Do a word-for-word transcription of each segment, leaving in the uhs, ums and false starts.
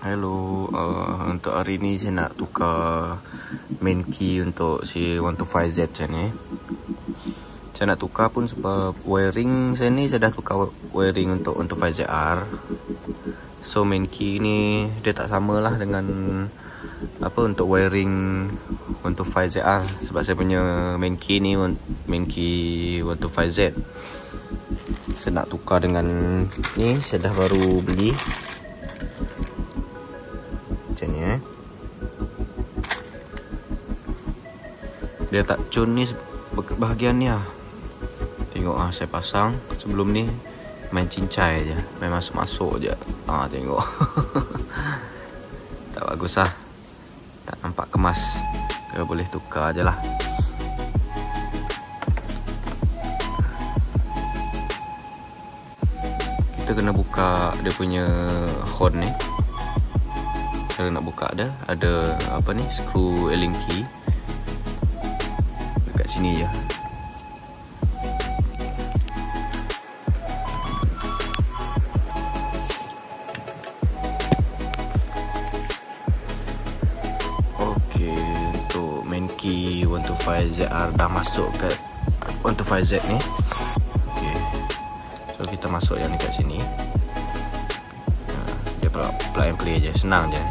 Hello, uh, untuk hari ni saya nak tukar main key untuk si one two five Z saya ni. Saya nak tukar pun sebab wiring saya ni saya dah tukar wiring untuk one two five Z R. So main key ni dia tak samalah dengan apa untuk wiring one two five Z R, sebab saya punya main key ni main key one two five Z. Saya nak tukar dengan ni, saya dah baru beli. Macam ni eh. Dia tak cun ni bahagian ni lah. Tengok ah, saya pasang sebelum ni main cincai je, main masuk-masuk je. Ah tengok. Tak bagus lah. Tak nampak kemas. Kita boleh tukar je lah. Kita kena buka dia punya horn ni. Cara nak buka dia ada apa ni, skru Allen key dekat sini je. Okey, untuk main key one two five Z R dah masuk ke one two five Z ni. Okey, so kita masuk yang dekat sini. Dia plug and play je, senang je.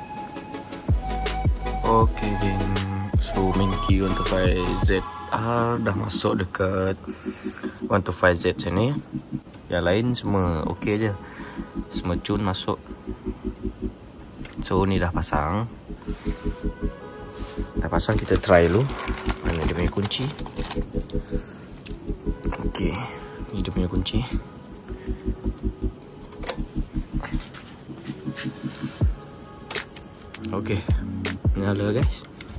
Okey geng, so main key one two five Z R dah masuk dekat one two five Z sini. Yang lain semua okey je, semua cun masuk. So ni dah pasang. Dah pasang, kita try dulu. Mana dia punya kunci? Okey, ni dia punya kunci. Okey, nyala guys.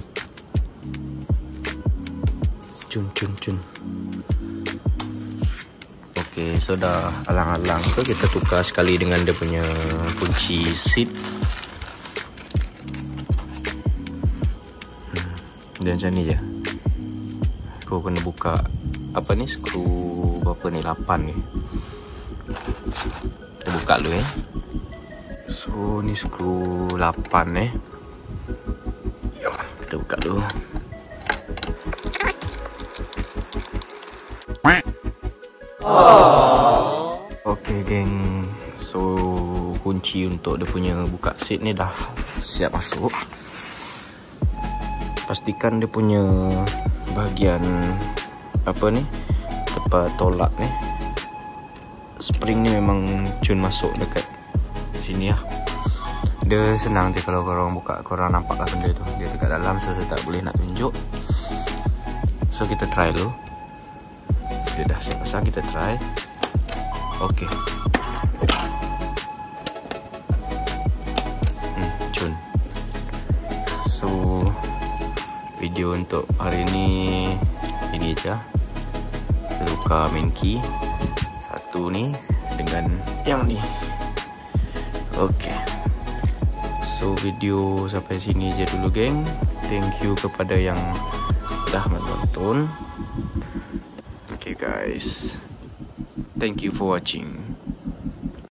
Cun cun cun. Okey, so dah alang-alang tu kita tukar sekali dengan dia punya kunci seat. Hmm. Dan macam ni je. Kau kena buka apa ni, skru berapa ni, lapan ni. Kita buka dulu eh. So ni skru lapan eh. Kita buka dulu. Oh. Okey geng, so kunci untuk dia punya buka seat ni dah siap masuk. Pastikan dia punya bahagian apa ni, tempat tolak ni, spring ni memang cun masuk dekat sini lah. Dia senang je kalau korang buka, korang nampak lah benda tu. Dia dekat dalam, so saya tak boleh nak tunjuk. So kita try dulu. Dia dah siap pasang, kita try. Okey. Hmm, cun. So video untuk hari ni ini je. Kita buka main key satu ni dengan yang ni. Okey. So video sampai sini je dulu geng. Thank you kepada yang dah menonton. Okay guys, thank you for watching.